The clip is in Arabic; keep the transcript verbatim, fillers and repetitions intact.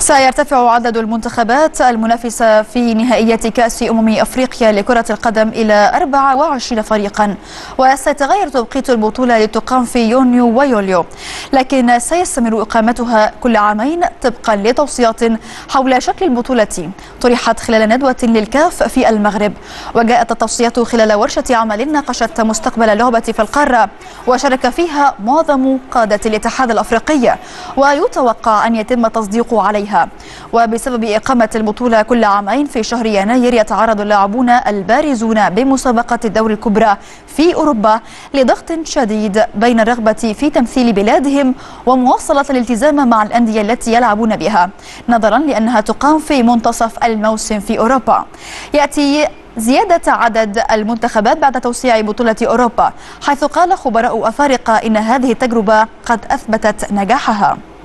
سيرتفع عدد المنتخبات المنافسة في نهائية كأس أمم أفريقيا لكرة القدم إلى أربعة وعشرين فريقا، وسيتغير توقيت البطولة لتقام في يونيو ويوليو، لكن سيستمر إقامتها كل عامين طبقا لتوصيات حول شكل البطولة طرحت خلال ندوة للكاف في المغرب. وجاءت التوصيات خلال ورشة عمل ناقشت مستقبل اللعبة في القارة، وشارك فيها معظم قادة الاتحاد الأفريقي، ويتوقع أن يتم تصديق عليها. وبسبب إقامة البطولة كل عامين في شهر يناير، يتعرض اللاعبون البارزون بمسابقة الدوري الكبرى في أوروبا لضغط شديد بين الرغبة في تمثيل بلادهم ومواصلة الالتزام مع الأندية التي يلعبون بها، نظرا لأنها تقام في منتصف الموسم في أوروبا. يأتي زيادة عدد المنتخبات بعد توسيع بطولة أوروبا، حيث قال خبراء أفارقة إن هذه التجربة قد أثبتت نجاحها.